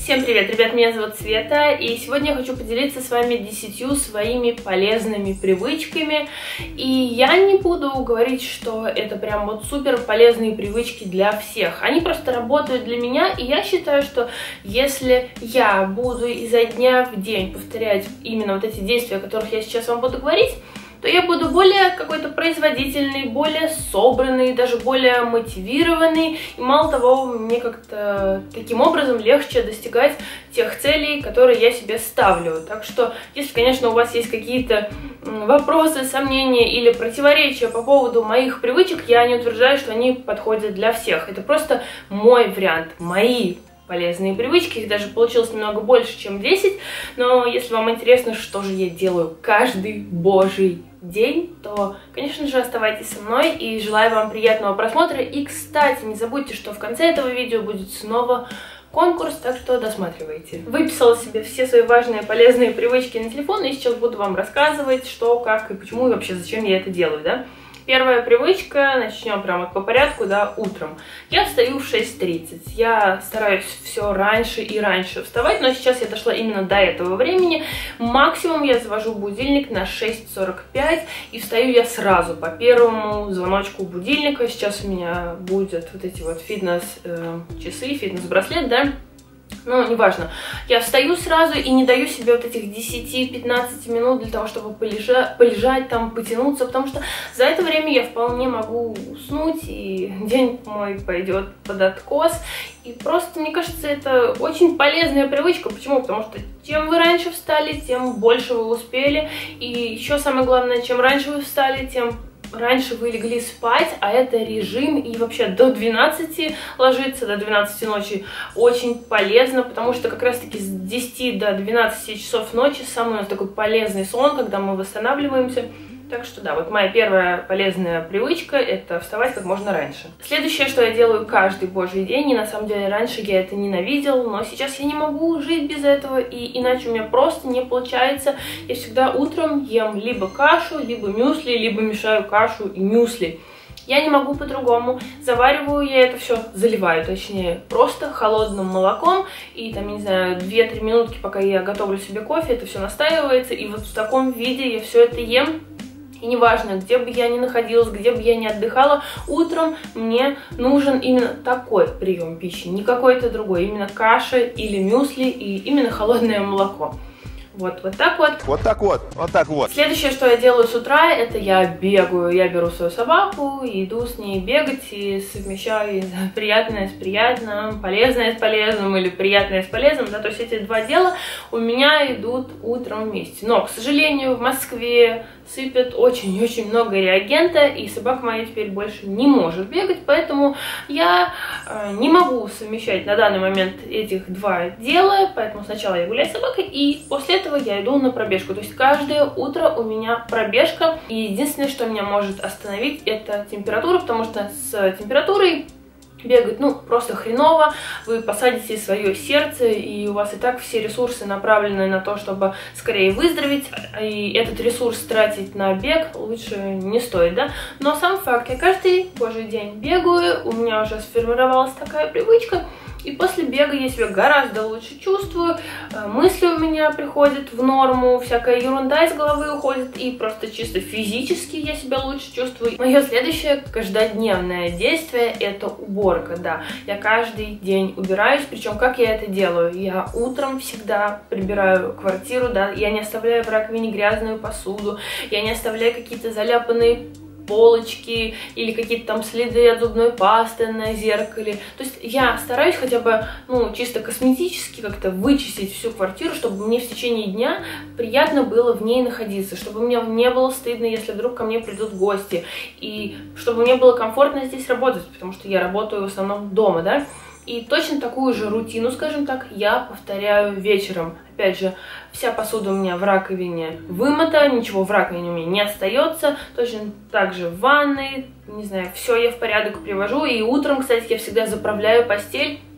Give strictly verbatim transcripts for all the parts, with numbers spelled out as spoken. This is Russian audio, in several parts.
Всем привет, ребят, меня зовут Света, и сегодня я хочу поделиться с вами десятью своими полезными привычками. И я не буду говорить, что это прям вот супер полезные привычки для всех. Они просто работают для меня, и я считаю, что если я буду изо дня в день повторять именно вот эти действия, о которых я сейчас вам буду говорить, то я буду более какой-то производительный, более собранный, даже более мотивированный. И мало того, мне как-то таким образом легче достигать тех целей, которые я себе ставлю. Так что, если, конечно, у вас есть какие-то вопросы, сомнения или противоречия по поводу моих привычек, я не утверждаю, что они подходят для всех. Это просто мой вариант, мои полезные привычки, их даже получилось немного больше, чем десять, но если вам интересно, что же я делаю каждый божий день, то, конечно же, оставайтесь со мной и желаю вам приятного просмотра. И, кстати, не забудьте, что в конце этого видео будет снова конкурс, так что досматривайте. Выписала себе все свои важные полезные привычки на телефон, и сейчас буду вам рассказывать, что, как и почему, и вообще зачем я это делаю, да? Первая привычка, начнем прямо по порядку, да, утром. Я встаю в шесть тридцать. Я стараюсь все раньше и раньше вставать, но сейчас я дошла именно до этого времени. Максимум я завожу будильник на шесть сорок пять, и встаю я сразу по первому звоночку будильника. Сейчас у меня будут вот эти вот фитнес-часы, фитнес-браслет, да. Ну, неважно. Я встаю сразу и не даю себе вот этих десяти-пятнадцати минут для того, чтобы полежать, полежать там, потянуться, потому что за это время я вполне могу уснуть, и день мой пойдет под откос. И просто, мне кажется, это очень полезная привычка. Почему? Потому что чем вы раньше встали, тем больше вы успели. И еще самое главное, чем раньше вы встали, тем раньше вы легли спать, а это режим, и вообще до двенадцати ложиться, до двенадцати ночи очень полезно, потому что как раз таки с десяти до двенадцати часов ночи самый у нас такой полезный сон, когда мы восстанавливаемся. Так что да, вот моя первая полезная привычка — это вставать как можно раньше. Следующее, что я делаю каждый божий день, и на самом деле раньше я это ненавидел, но сейчас я не могу жить без этого, и иначе у меня просто не получается. Я всегда утром ем либо кашу, либо мюсли, либо мешаю кашу и мюсли. Я не могу по-другому. Завариваю я это все, заливаю, точнее, просто холодным молоком. И там, не знаю, две-три минутки, пока я готовлю себе кофе, это все настаивается. И вот в таком виде я все это ем. И неважно, где бы я ни находилась, где бы я ни отдыхала, утром мне нужен именно такой прием пищи, не какой-то другой. Именно каша или мюсли и именно холодное молоко. Вот, вот так вот. Вот так вот, вот так вот. Следующее, что я делаю с утра, это я бегаю. Я беру свою собаку и иду с ней бегать и совмещаю приятное с приятным, полезное с полезным или приятное с полезным. Да, то есть эти два дела у меня идут утром вместе. Но, к сожалению, в Москве сыпят очень-очень много реагента, и собака моя теперь больше не может бегать, поэтому я э, не могу совмещать на данный момент этих два дела, поэтому сначала я гуляю с собакой, и после этого я иду на пробежку. То есть каждое утро у меня пробежка, и единственное, что меня может остановить, это температура, потому что с температурой бегать, ну, просто хреново, вы посадите свое сердце, и у вас и так все ресурсы направлены на то, чтобы скорее выздороветь, и этот ресурс тратить на бег лучше не стоит, да. Но сам факт, я каждый божий день бегаю, у меня уже сформировалась такая привычка, и после бега я себя гораздо лучше чувствую, мысли у меня приходят в норму, всякая ерунда из головы уходит, и просто чисто физически я себя лучше чувствую. Мое следующее каждодневное действие — это уборка, да. Я каждый день убираюсь, причем как я это делаю? Я утром всегда прибираю квартиру, да, я не оставляю в раковине грязную посуду, я не оставляю какие-то заляпанные полочки или какие-то там следы от зубной пасты на зеркале. То есть я стараюсь хотя бы, ну, чисто косметически как-то вычистить всю квартиру, чтобы мне в течение дня приятно было в ней находиться, чтобы мне не было стыдно, если вдруг ко мне придут гости, и чтобы мне было комфортно здесь работать, потому что я работаю в основном дома, да. И точно такую же рутину, скажем так, я повторяю вечером. Опять же, вся посуда у меня в раковине вымыта, ничего в раковине у меня не остается. Точно так же в ванной, не знаю, все я в порядок привожу. И утром, кстати, я всегда заправляю постель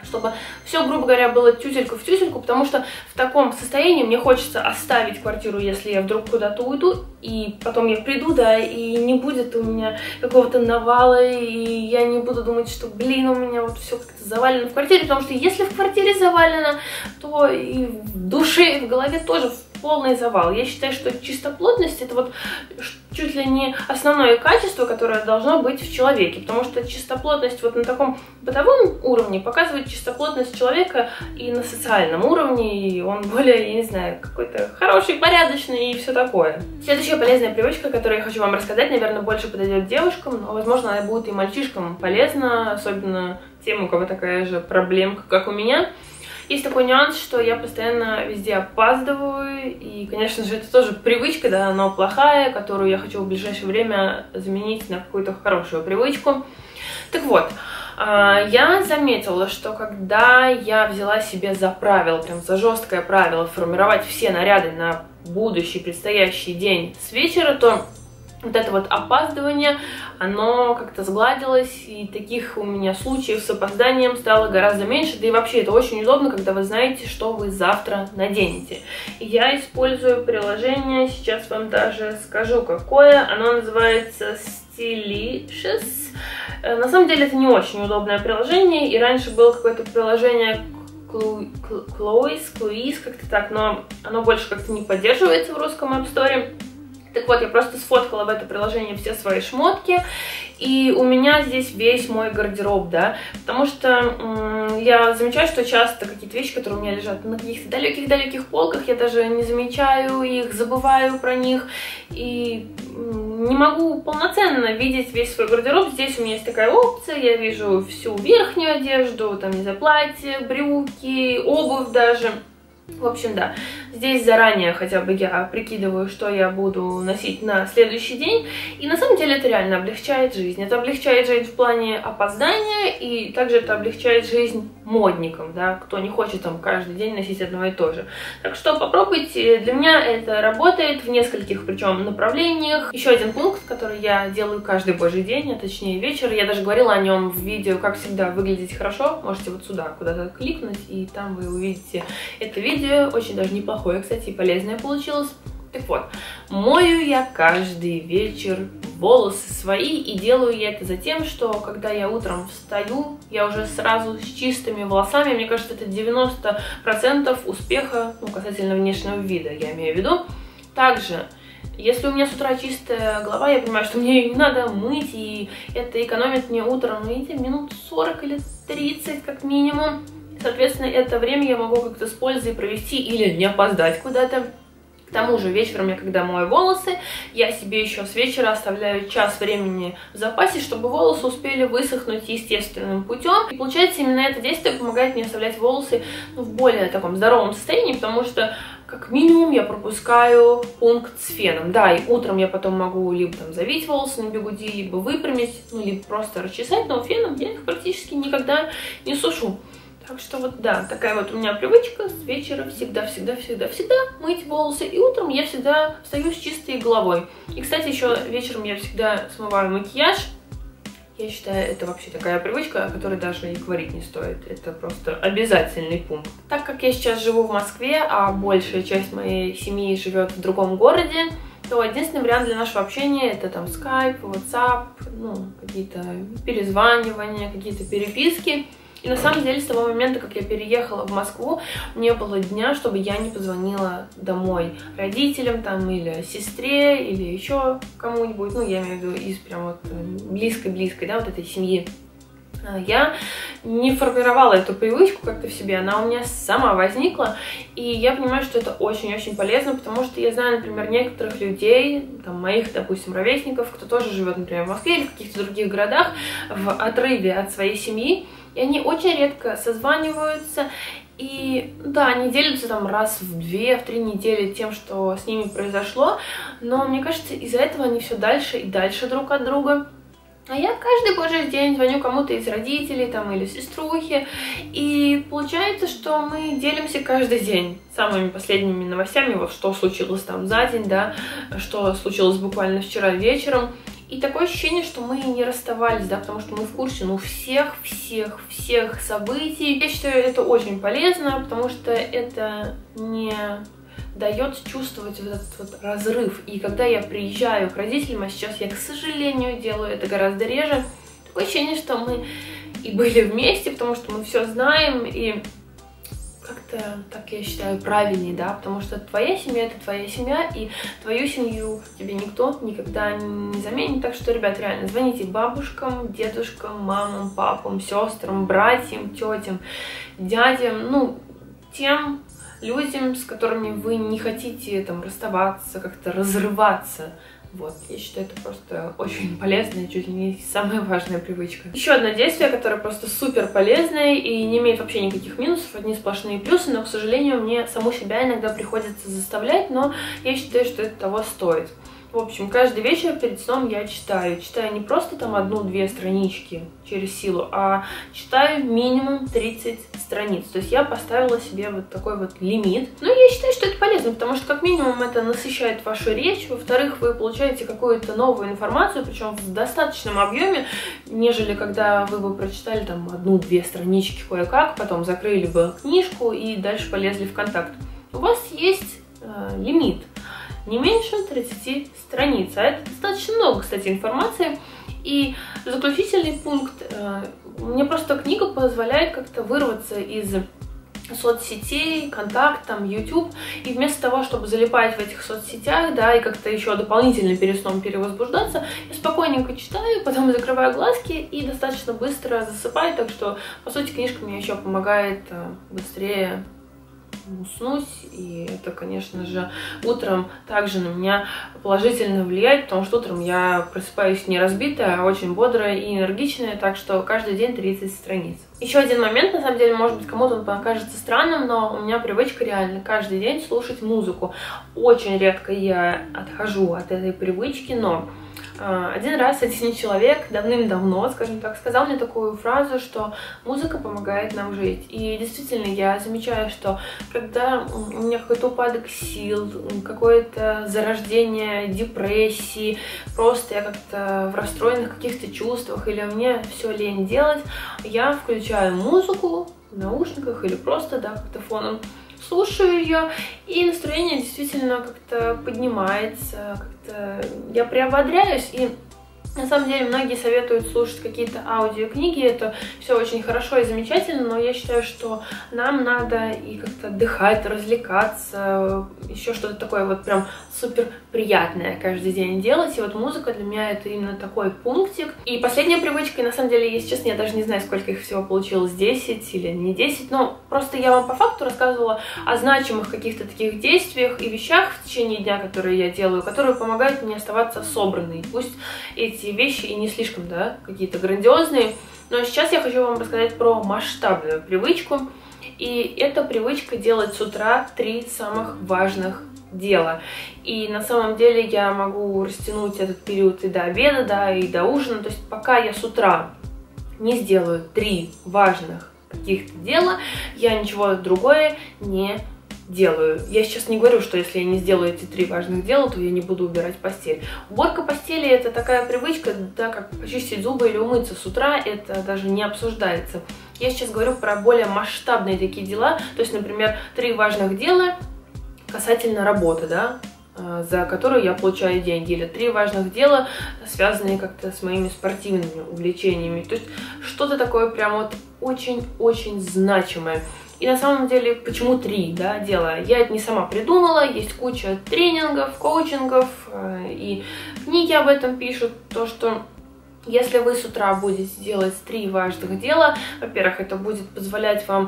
чтобы все, грубо говоря, было тюзелька в тюзельку, потому что в таком состоянии мне хочется оставить квартиру, если я вдруг куда-то уйду, и потом я приду, да, и не будет у меня какого-то навала, и я не буду думать, что, блин, у меня вот все как-то завалено в квартире, потому что если в квартире завалено, то и в душе, и в голове тоже полный завал. Я считаю, что чистоплотность — это вот чуть ли не основное качество, которое должно быть в человеке, потому что чистоплотность вот на таком бытовом уровне показывает чистоплотность человека и на социальном уровне, и он более, я не знаю, какой-то хороший, порядочный и все такое. Следующая полезная привычка, которую я хочу вам рассказать, наверное, больше подойдет девушкам, но, возможно, она будет и мальчишкам полезна, особенно тем, у кого такая же проблемка, как у меня. Есть такой нюанс, что я постоянно везде опаздываю, и, конечно же, это тоже привычка, да, но плохая, которую я хочу в ближайшее время заменить на какую-то хорошую привычку. Так вот, я заметила, что когда я взяла себе за правило, прям за жесткое правило формировать все наряды на будущий предстоящий день с вечера, то вот это вот опаздывание, оно как-то сгладилось, и таких у меня случаев с опозданием стало гораздо меньше, да и вообще это очень удобно, когда вы знаете, что вы завтра наденете. И я использую приложение, сейчас вам даже скажу какое, оно называется Stylicious. На самом деле это не очень удобное приложение, и раньше было какое-то приложение Chloe, Chloe, как-то так, но оно больше как-то не поддерживается в русском App Store. Так вот, я просто сфоткала в это приложение все свои шмотки, и у меня здесь весь мой гардероб, да, потому что я замечаю, что часто какие-то вещи, которые у меня лежат на каких-то далеких-далеких полках, я даже не замечаю их, забываю про них, и не могу полноценно видеть весь свой гардероб. Здесь у меня есть такая опция, я вижу всю верхнюю одежду, там, не знаю, платье, брюки, обувь даже. В общем, да, здесь заранее хотя бы я прикидываю, что я буду носить на следующий день, и на самом деле это реально облегчает жизнь. Это облегчает жизнь в плане опоздания, и также это облегчает жизнь модникам, да, кто не хочет там каждый день носить одно и то же. Так что попробуйте, для меня это работает в нескольких, причем, направлениях. Еще один пункт, который я делаю каждый божий день, а точнее вечер, я даже говорила о нем в видео, как всегда выглядеть хорошо, можете вот сюда куда-то кликнуть, и там вы увидите это видео. Видео очень даже неплохое, кстати, и полезное получилось. Так вот, мою я каждый вечер волосы свои, и делаю я это за тем, что когда я утром встаю, я уже сразу с чистыми волосами. Мне кажется, это девяносто процентов успеха, ну, касательно внешнего вида, я имею в виду. Также, если у меня с утра чистая голова, я понимаю, что мне ее не надо мыть, и это экономит мне утром, ну, видите, минут сорок или тридцать как минимум. Соответственно, это время я могу как-то с пользой провести или не опоздать куда-то. К тому же вечером я, когда мою волосы, я себе еще с вечера оставляю час времени в запасе, чтобы волосы успели высохнуть естественным путем. И получается, именно это действие помогает мне оставлять волосы, ну, в более таком здоровом состоянии, потому что как минимум я пропускаю пункт с феном. Да, и утром я потом могу либо там завить волосы на бигуди, либо выпрямить, ну, либо просто расчесать, но феном я их практически никогда не сушу. Так что вот, да, такая вот у меня привычка с вечера всегда-всегда-всегда-всегда мыть волосы. И утром я всегда встаю с чистой головой. И, кстати, еще вечером я всегда смываю макияж. Я считаю, это вообще такая привычка, о которой даже и говорить не стоит. Это просто обязательный пункт. Так как я сейчас живу в Москве, а большая часть моей семьи живет в другом городе, то единственный вариант для нашего общения — это там Skype, WhatsApp, ну, какие-то перезванивания, какие-то переписки. И на самом деле, с того момента, как я переехала в Москву, не было дня, чтобы я не позвонила домой родителям там, или сестре, или еще кому-нибудь, ну, я имею в виду из прям вот близкой-близкой, да, вот этой семьи. Я не формировала эту привычку как-то в себе, она у меня сама возникла, и я понимаю, что это очень-очень полезно, потому что я знаю, например, некоторых людей, там, моих, допустим, ровесников, кто тоже живет, например, в Москве или в каких-то других городах, в отрыве от своей семьи, и они очень редко созваниваются, и да, они делятся там раз в две, в три недели тем, что с ними произошло, но мне кажется, из-за этого они все дальше и дальше друг от друга. А я каждый божий день звоню кому-то из родителей там, или сеструхи, и получается, что мы делимся каждый день самыми последними новостями, вот что случилось там за день, да, что случилось буквально вчера вечером. И такое ощущение, что мы не расставались, да, потому что мы в курсе, ну, всех, всех, всех событий. Я считаю, это очень полезно, потому что это не дает чувствовать вот этот вот разрыв. И когда я приезжаю к родителям, а сейчас я, к сожалению, делаю это гораздо реже, такое ощущение, что мы и были вместе, потому что мы все знаем, и как-то, так я считаю, правильнее, да, потому что твоя семья — это твоя семья, и твою семью тебе никто никогда не заменит. Так что, ребят, реально, звоните бабушкам, дедушкам, мамам, папам, сестрам, братьям, тетям, дядям, ну, тем людям, с которыми вы не хотите там расставаться, как-то разрываться. Вот, я считаю, это просто очень полезная, чуть ли не самая важная привычка. Еще одно действие, которое просто супер полезное и не имеет вообще никаких минусов, одни сплошные плюсы, но, к сожалению, мне саму себя иногда приходится заставлять, но я считаю, что это того стоит. В общем, каждый вечер перед сном я читаю. Читаю не просто там одну-две странички через силу, а читаю минимум тридцать страниц. То есть я поставила себе вот такой вот лимит. Но я считаю, что это полезно, потому что как минимум это насыщает вашу речь. Во-вторых, вы получаете какую-то новую информацию, причем в достаточном объеме, нежели когда вы бы прочитали там одну-две странички кое-как, потом закрыли бы книжку и дальше полезли в контакт. У вас есть э, лимит. Не меньше тридцати страниц. А это достаточно много, кстати, информации. И заключительный пункт. Э, мне просто книга позволяет как-то вырваться из соцсетей, контакт, там, YouTube. И вместо того, чтобы залипать в этих соцсетях, да, и как-то еще дополнительно перед сном перевозбуждаться, я спокойненько читаю, потом закрываю глазки и достаточно быстро засыпаю. Так что, по сути, книжка мне еще помогает э, быстрее уснуть, и это, конечно же, утром также на меня положительно влияет, потому что утром я просыпаюсь не разбитая, а очень бодрая и энергичная, так что каждый день тридцать страниц. Еще один момент, на самом деле, может быть, кому-то он покажется странным, но у меня привычка реально каждый день слушать музыку. Очень редко я отхожу от этой привычки, но один раз один человек давным-давно, скажем так, сказал мне такую фразу, что музыка помогает нам жить. И действительно, я замечаю, что когда у меня какой-то упадок сил, какое-то зарождение депрессии, просто я как-то в расстроенных каких-то чувствах или мне все лень делать, я включаю музыку в наушниках или просто, да, как-то фоном слушаю ее, и настроение действительно как-то поднимается, как-то я приободряюсь, и на самом деле многие советуют слушать какие-то аудиокниги, это все очень хорошо и замечательно, но я считаю, что нам надо и как-то отдыхать, развлекаться, еще что-то такое вот прям супер приятное каждый день делать, и вот музыка для меня это именно такой пунктик. И последняя привычка, и на самом деле, если честно, я даже не знаю, сколько их всего получилось, десять или не десять, но просто я вам по факту рассказывала о значимых каких-то таких действиях и вещах в течение дня, которые я делаю, которые помогают мне оставаться собранной. Пусть эти вещи и не слишком, да, какие-то грандиозные, но сейчас я хочу вам рассказать про масштабную привычку, и эта привычка делать с утра три самых важных дела. И на самом деле я могу растянуть этот период и до обеда, да, и до ужина, то есть пока я с утра не сделаю три важных каких-то дела, я ничего другое не делаю. Я сейчас не говорю, что если я не сделаю эти три важных дела, то я не буду убирать постель. Уборка постели — это такая привычка, да, как почистить зубы или умыться с утра, это даже не обсуждается. Я сейчас говорю про более масштабные такие дела, то есть, например, три важных дела касательно работы, да, за которую я получаю деньги, или три важных дела, связанные как-то с моими спортивными увлечениями. То есть что-то такое прям вот очень-очень значимое. И на самом деле, почему три, да, дела? Я это не сама придумала, есть куча тренингов, коучингов, и книги об этом пишут, то, что если вы с утра будете делать три важных дела, во-первых, это будет позволять вам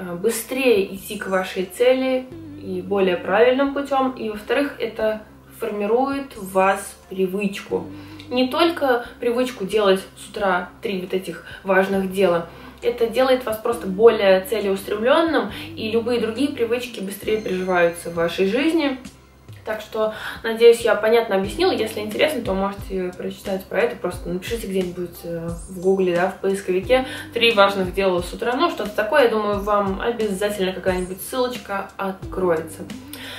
быстрее идти к вашей цели и более правильным путем, и, во-вторых, это формирует в вас привычку. Не только привычку делать с утра три вот этих важных дела, это делает вас просто более целеустремленным, и любые другие привычки быстрее приживаются в вашей жизни. Так что, надеюсь, я понятно объяснила. Если интересно, то можете прочитать про это. Просто напишите где-нибудь в гугле, да, в поисковике «Три важных дела с утра». Ну, что-то такое. Я думаю, вам обязательно какая-нибудь ссылочка откроется.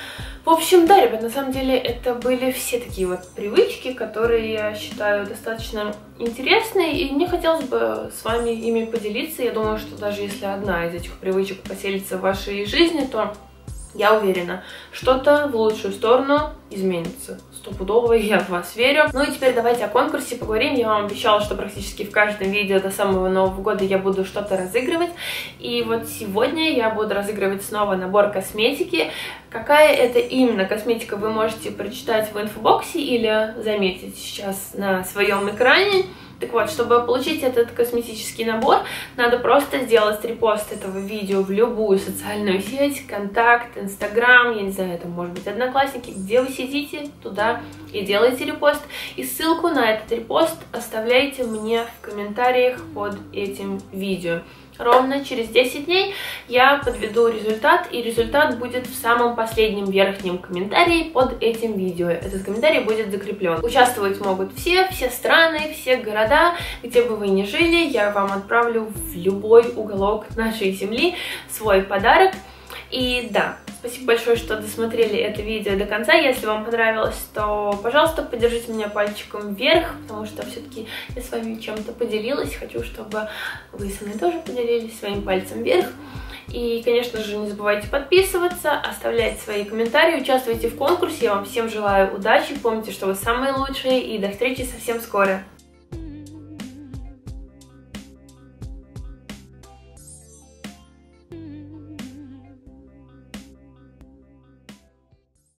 В общем, да, ребят, на самом деле это были все такие вот привычки, которые я считаю достаточно интересные, и мне хотелось бы с вами ими поделиться. Я думаю, что даже если одна из этих привычек поселится в вашей жизни, то я уверена, что-то в лучшую сторону изменится. Стопудово, я в вас верю. Ну и теперь давайте о конкурсе поговорим. Я вам обещала, что практически в каждом видео до самого Нового года я буду что-то разыгрывать. И вот сегодня я буду разыгрывать снова набор косметики. Какая это именно косметика, вы можете прочитать в инфобоксе или заметить сейчас на своем экране. Так вот, чтобы получить этот косметический набор, надо просто сделать репост этого видео в любую социальную сеть, контакт, инстаграм, я не знаю, это может быть Одноклассники, где вы сидите, туда и делайте репост. И ссылку на этот репост оставляйте мне в комментариях под этим видео. Ровно через десять дней я подведу результат, и результат будет в самом последнем верхнем комментарии под этим видео. Этот комментарий будет закреплен. Участвовать могут все, все страны, все города, где бы вы ни жили. Я вам отправлю в любой уголок нашей земли свой подарок. И да, спасибо большое, что досмотрели это видео до конца. Если вам понравилось, то, пожалуйста, поддержите меня пальчиком вверх, потому что все-таки я с вами чем-то поделилась. Хочу, чтобы вы со мной тоже поделились своим пальцем вверх. И, конечно же, не забывайте подписываться, оставлять свои комментарии, участвуйте в конкурсе. Я вам всем желаю удачи, помните, что вы самые лучшие, и до встречи совсем скоро.